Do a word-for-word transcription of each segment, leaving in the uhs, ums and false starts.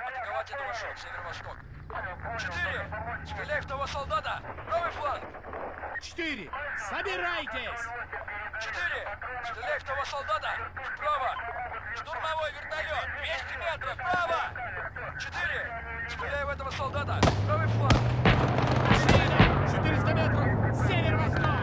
Атаковать этого маршрут, северо-восток. Четыре! Стреляй в того солдата! Правый фланг! Четыре! Собирайтесь! Четыре! Стреляй в того солдата! Вправо! Штурмовой вертолет! двести метров! Вправо! Четыре! Стреляй в этого солдата! Правый фланг! четыреста метров! Северо-восток!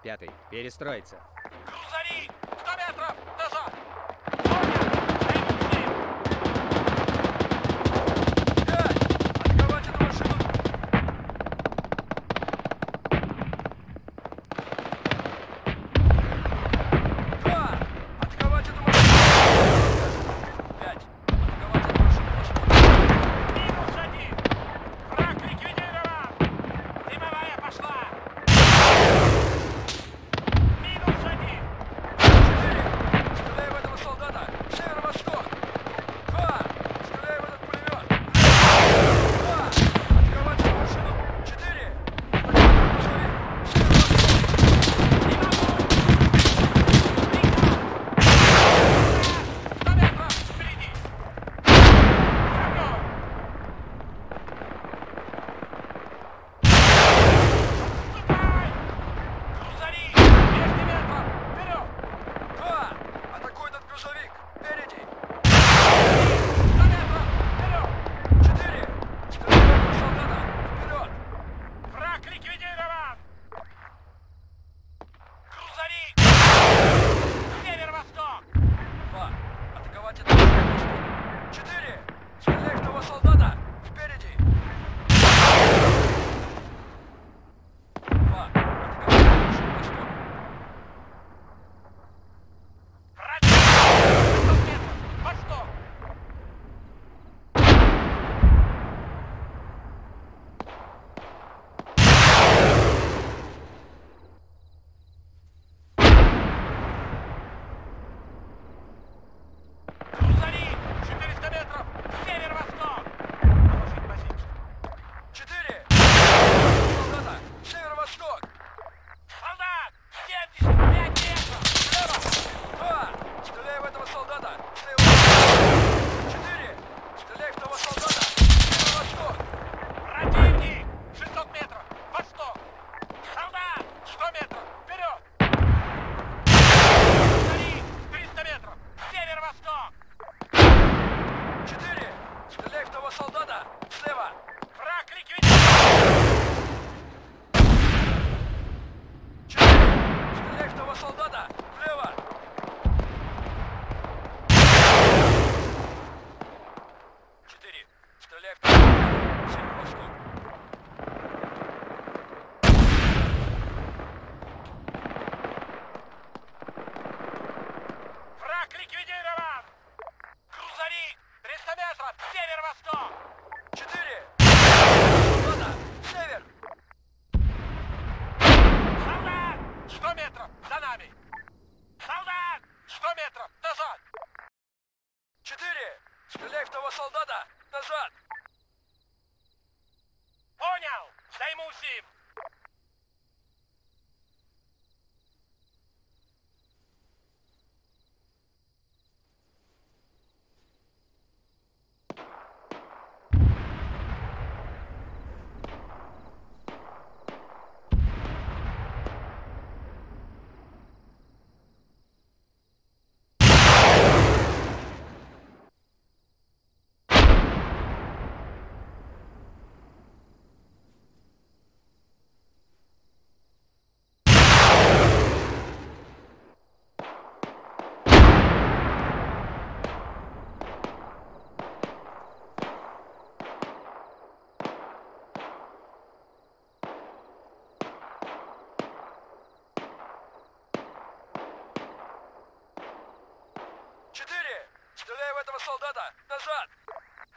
Пятый. Перестроиться. Грузари! Сто метров! Назад! Понял! Займу с ним! Пять! Атаковать эту машину! Два! Атаковать эту машину! Пять! Атаковать эту машину! Минус один! Враг ликвидирован! Дымовая пошла! Минус один! Четыре! Стреляй в этого солдата! Северо-восток! Два! Стреляй в этот пулемет! Два! Атаковать эту машину! Четыре! Атаковать этот грузовик! Северо-восток! Не могу! Сто метров! Впереди! Готов! Отступай! Грузари! двести метров! Вперед! Два! Атакуй этот грузовик! Впереди! Сто метров! Вперед! Четыре! Стреляй в этого солдата! Вперед! Враг ликвидирован! Грузари! Северо-восток! Два! Атаковать этот северо-восток! Четыре! Стреляй в того солдата! Впереди! Два! Атаковать этот северо-восток! Противник! шестьсот метров! Восток! Грузари! четыреста метров! Северо-восток! Положить позицию. Четыре! Солдата! Северо-восток! Солдат! семьдесят пять метров! Слева! Два! Стреляй в этого солдата! Слева! Четыре! Стреляй в того солдата! Северо-восток! Противник! шестьсот метров! Восток! Солдат! сто метров! Вперед! Грузари! триста метров! Северо-восток! Четыре! Стреляй в того солдата! Слева! Враг ликвидирован! Четыре! Стреляй в того солдата! Влево! Четыре! Стреляй в того солдата! Северо-восток! Враг ликвидирован! Грузовик! триста метров! Северо-восток! Четыре! Солдата! Север! Солдат! сто метров! За нами! Солдат! сто метров! Назад! Четыре! Стреляй в того солдата! Назад! Понял! Займусь им! Четыре! Стреляй в этого солдата! Назад!